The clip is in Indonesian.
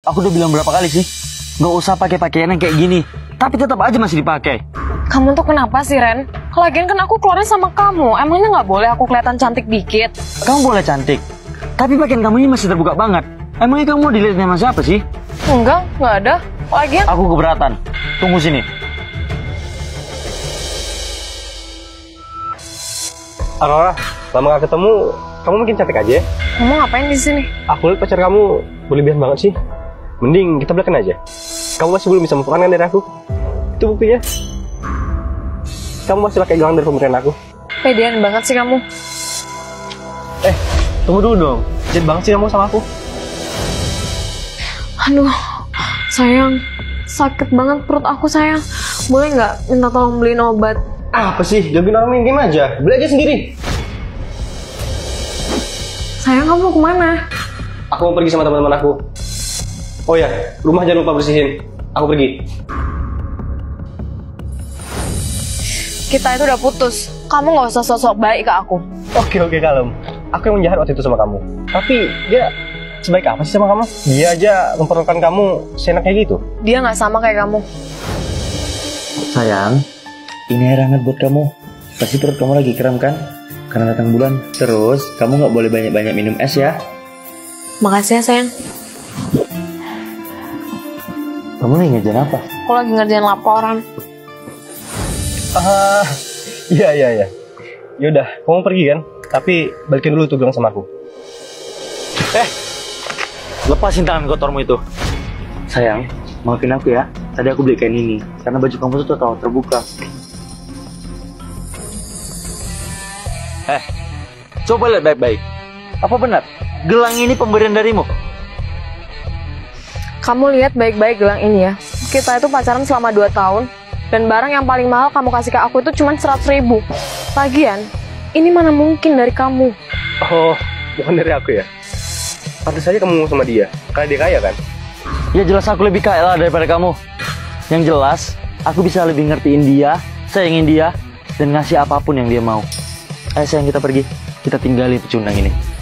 Aku udah bilang berapa kali sih, nggak usah pakai pakaian yang kayak gini. Tapi tetap aja masih dipakai. Kamu tuh kenapa sih, Ren? Lagian kan aku keluarnya sama kamu. Emangnya nggak boleh aku kelihatan cantik dikit? Kamu boleh cantik, tapi pakaian kamu ini masih terbuka banget. Emangnya kamu mau dilihat sama siapa sih? Enggak ada. Lagian Aku keberatan. Tunggu sini. Aurora, lama gak ketemu, kamu mungkin cantik aja ya? kamu ngapain di sini? Aku lihat pacar kamu berlebihan banget sih. Mending kita balikan aja. Kamu masih belum bisa move on kan dari aku? Itu buktinya. Kamu masih pakai gelang dari pemberian aku. Pedean banget sih kamu. Tunggu dulu dong. Jahat banget sih kamu sama aku. Aduh, sayang. Sakit banget perut aku, sayang. Boleh nggak minta tolong beliin obat? Apa sih? Jagain orang main game aja. Beli aja sendiri. Sayang, kamu mau kemana? Aku mau pergi sama teman-teman aku. Oh ya, rumah jangan lupa bersihin. Aku pergi. Kita itu udah putus. Kamu nggak usah sosok baik ke aku. Oke, kalem. Aku yang menjahat waktu itu sama kamu. Tapi dia sebaik apa sih sama kamu? Dia aja memperlakukan kamu seenaknya gitu. Dia nggak sama kayak kamu. Sayang, ini air hangat buat kamu. Pasti perut kamu lagi kram kan? Karena datang bulan. Terus, kamu nggak boleh banyak-banyak minum es ya. Makasih ya, sayang. Kamu lagi ngerjain apa? Aku lagi ngerjain laporan. Iya. Yaudah, kamu pergi kan? Tapi balikin dulu tuh gelang sama aku. Lepasin tangan kotormu itu. Sayang, maafin aku ya. Tadi aku beli kain ini karena baju kamu tuh terlalu terbuka. Coba lihat baik-baik. Apa benar gelang ini pemberian darimu? Kamu lihat baik-baik gelang ini ya. Kita itu pacaran selama 2 tahun. Dan barang yang paling mahal kamu kasih ke aku itu cuma 100.000. Lagian, ini mana mungkin dari kamu? Oh, bukan dari aku ya? Pantas saja kamu mau sama dia, karena dia kaya kan? Ya jelas aku lebih kaya lah daripada kamu. Yang jelas, aku bisa lebih ngertiin dia, sayangin dia, dan ngasih apapun yang dia mau. Ayo sayang, kita pergi. Kita tinggalin pecundang ini.